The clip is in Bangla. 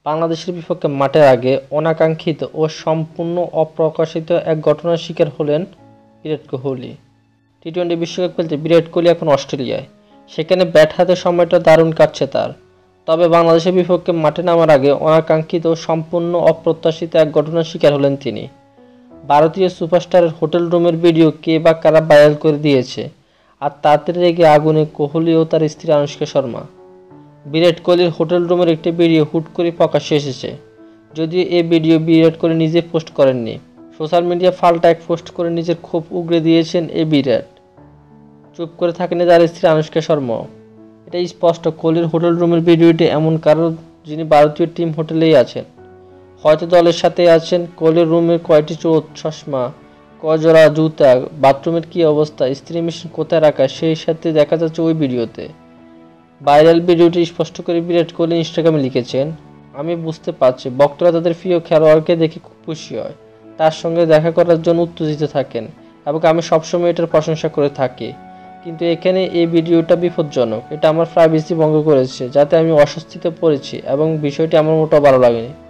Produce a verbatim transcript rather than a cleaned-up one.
বাংলাদেশের বিপক্ষে মাঠের আগে অনাকাঙ্ক্ষিত ও সম্পূর্ণ অপ্রকাশিত এক ঘটনার শিকার হলেন বিরাট কোহলি। টি টোয়েন্টি বিশ্বকাপ খেলতে বিরাট কোহলি এখন অস্ট্রেলিয়ায়, সেখানে ব্যাট হাতে সময়টা দারুণ কাটছে তার। তবে বাংলাদেশের বিপক্ষে মাঠে নামার আগে অনাকাঙ্ক্ষিত ও সম্পূর্ণ অপ্রত্যাশিত এক ঘটনার শিকার হলেন তিনি। ভারতীয় সুপারস্টারের হোটেল রুমের ভিডিও কে বা কারা ভাইরাল করে দিয়েছে, আর তাতে রেগে আগুনে কোহলি ও তার স্ত্রী আনুশকা শর্মা। বিরাট কোহলির হোটেল রুমের একটি ভিডিও হুট করে প্রকাশ্যে এসেছে, যদিও এই ভিডিও বিরাট কোহলি নিজে পোস্ট করেননি। সোশ্যাল মিডিয়া পাল্টা এক পোস্ট করে নিজের ক্ষোভ উগরে দিয়েছেন এই বিরাট। চুপ করে থাকেনি তার স্ত্রী আনুশকা শর্মাও। এটা স্পষ্ট কোহলির হোটেল রুমের ভিডিওটি এমন কারো যিনি ভারতীয় টিম হোটেলেই আছেন, হয়তো দলের সাথে আছেন। কোহলির রুমের কয়টি চোট, চশমা, কজোড়া জুতা, বাথরুমের কী অবস্থা, স্ত্রী মেশিন কোথায় রাখা, সেই সাথে দেখা যাচ্ছে ওই ভিডিওতে। ভাইরাল ভিডিওটি স্পষ্ট করে বিরাট কোহলি ইনস্টাগ্রামে লিখেছেন, আমি বুঝতে পারছি ভক্তরা তাদের প্রিয় খেলোয়াড়কে দেখে খুব খুশি হয়, তার সঙ্গে দেখা করার জন্য উত্তেজিত থাকেন এবং আমি সবসময় এটার প্রশংসা করে থাকি। কিন্তু এখানে এই ভিডিওটা বিপজ্জনক, এটা আমার প্রাইভেসি ভঙ্গ করেছে, যাতে আমি অস্বস্তিতে পড়েছি এবং বিষয়টি আমার মোটেও ভালো লাগেনি।